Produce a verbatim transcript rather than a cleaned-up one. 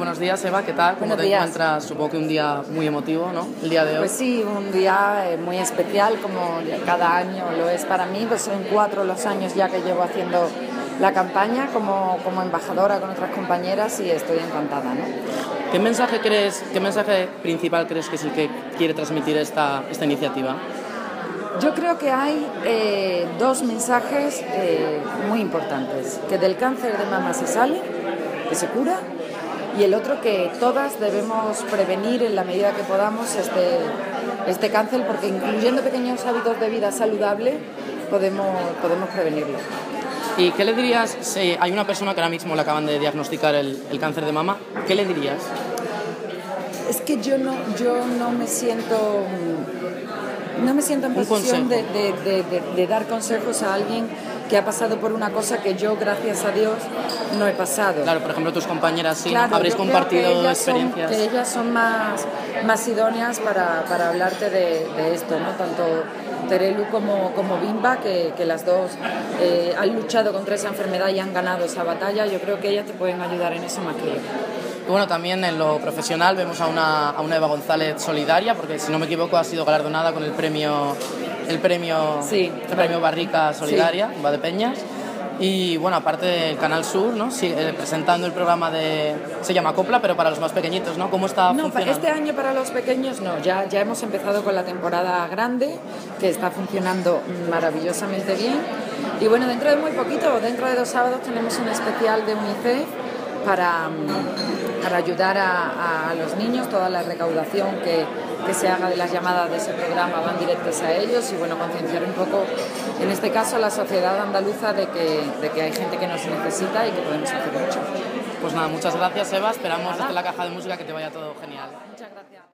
buenos días, Eva, ¿qué tal? ¿Cómo Buenos te días. encuentras? Supongo que un día muy emotivo, ¿no? El día de hoy. Pues sí, un día eh, muy especial, como cada año lo es para mí, pues son cuatro los años ya que llevo haciendo la campaña como, como embajadora con otras compañeras y estoy encantada, ¿no? ¿Qué mensaje crees, qué mensaje principal crees que es el que quiere transmitir esta, esta iniciativa? Yo creo que hay eh, dos mensajes eh, muy importantes, que del cáncer de mama se sale, que se cura, y el otro que todas debemos prevenir en la medida que podamos este, este cáncer, porque incluyendo pequeños hábitos de vida saludable podemos, podemos prevenirlo. ¿Y qué le dirías si hay una persona que ahora mismo le acaban de diagnosticar el, el cáncer de mama? ¿Qué le dirías? Es que yo no, yo no me siento... No me siento en posición de, de, de, de, de dar consejos a alguien que ha pasado por una cosa que yo, gracias a Dios, no he pasado. Claro, por ejemplo, tus compañeras sí, claro, habréis compartido que experiencias. Son, que ellas son más, más idóneas para, para hablarte de, de esto, ¿no? Tanto Terelu como, como Bimba, que, que las dos eh, han luchado contra esa enfermedad y han ganado esa batalla. Yo creo que ellas te pueden ayudar en eso más que yo. Y bueno, también en lo profesional vemos a una, a una Eva González solidaria, porque si no me equivoco ha sido galardonada con el premio, el premio, sí, el premio Barrica Solidaria, sí. Valdepeñas. Y bueno, aparte del Canal Sur, ¿no? Sí, eh, presentando el programa de... se llama Copla, pero para los más pequeñitos, ¿no? ¿Cómo está no, funcionando? Este año para los pequeños no, ya, ya hemos empezado con la temporada grande, que está funcionando maravillosamente bien. Y bueno, dentro de muy poquito, dentro de dos sábados, tenemos un especial de UNICEF para, para ayudar a, a los niños. Toda la recaudación que, que se haga de las llamadas de ese programa van directas a ellos y bueno, concienciar un poco, en este caso, a la sociedad andaluza de que, de que hay gente que nos necesita y que podemos hacer mucho. Pues nada, muchas gracias, Eva. Esperamos desde la caja de música que te vaya todo genial. Muchas gracias.